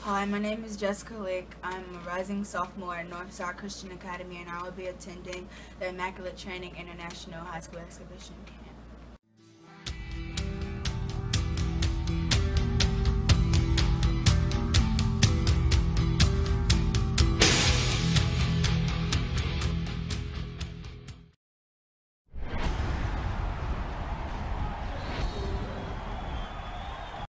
Hi, my name is Jessyka Leak. I'm a rising sophomore at Northside Christian Academy, and I will be attending the Immaculate Training International High School Exhibition Camp.